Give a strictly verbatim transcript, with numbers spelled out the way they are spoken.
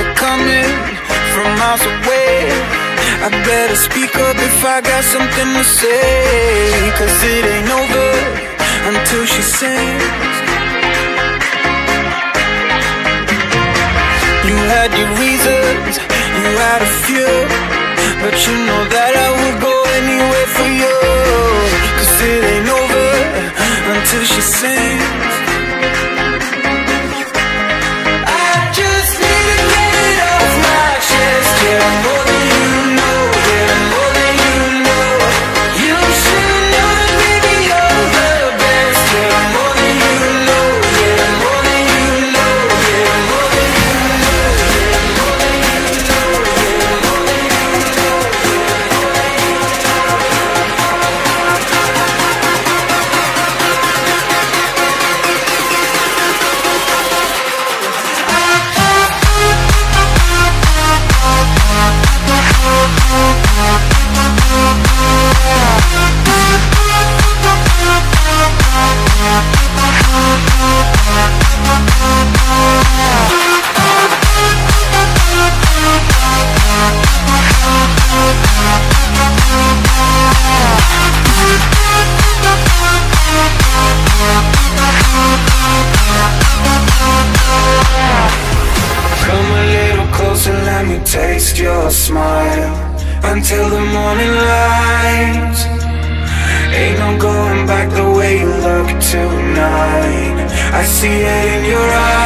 it coming from miles away. I better speak up if I got something to say, 'cause it ain't over until she sings. You had your reasons, you had a few, but you know that I would go anywhere for you, 'cause it ain't over until she sings. I just need to get it off my chest. Yeah, I'm more than you know. Yeah, I'm more than you know. You should know that baby you're the best. Yeah, I'm more than you know. Yeah, I'm more than you know. Yeah, I'm more than you know. Yeah, I'm more than you know. Yeah, I'm more than you know. Come a little closer, let me taste your smile until the morning light. Ain't no going back the way you look tonight. I see it in your eyes.